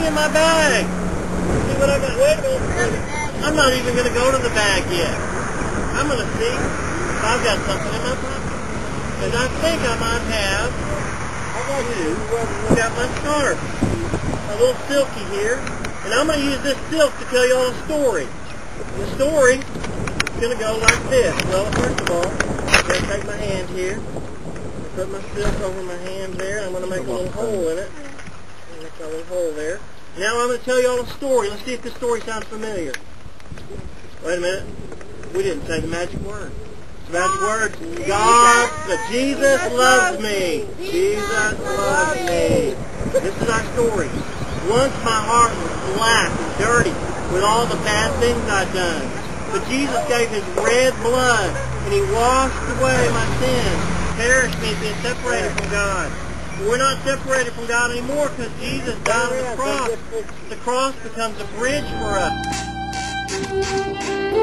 in my bag. See what I got? Wait a minute. I'm not even going to go to the bag yet. I'm going to see if I've got something in my pocket. Because I think I might have. How about you? Got my scarf. A little silky here. And I'm going to use this silk to tell y'all a story. The story is going to go like this. Well, first of all, I'm going to take my hand here. Put my silk over my hand there. I'm going to make a little hole in it. Make a little hole there. Now I'm going to tell y'all a story. Let's see if this story sounds familiar. Wait a minute. We didn't say the magic word. The magic word, Jesus loves me. Jesus loves me. This is our story. Once my heart was black and dirty with all the bad things I'd done. But Jesus gave His red blood and He washed away my sins. Perished me being separated from God. We're not separated from God anymore because Jesus died on the cross. The cross becomes a bridge for us.